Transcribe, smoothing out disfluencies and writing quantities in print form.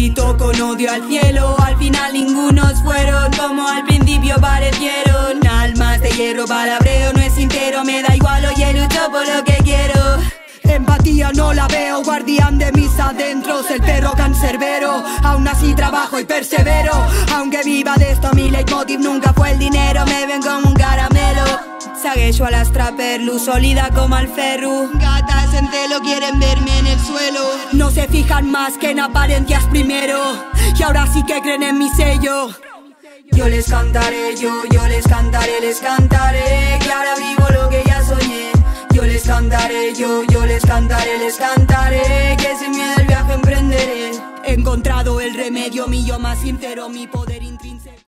grito con odio al cielo. Al final ningunos fueron como al principio parecieron. Almas de hierro, palabreo no es sincero. Me da igual, oye, lucho por lo que quiero. Empatía no la veo, guardián de mis adentros, el perro cancerbero. Aún así trabajo y persevero. Aunque viva de esto, mi leitmotiv nunca fue el dinero. Me ven como un caramelo. Segueixo a la strapper, luz sólida como al ferro. Gatas en celo quieren verme en el suelo. No se fijan más que en apariencias primero. Y ahora sí que creen en mi sello. Yo les cantaré, yo les cantaré, les cantaré. Que ahora vivo lo que ya soñé. Yo les cantaré, yo les cantaré, les cantaré. Que sin miedo el viaje emprenderé. He encontrado el remedio, mi yo más sincero, mi poder intrínseco.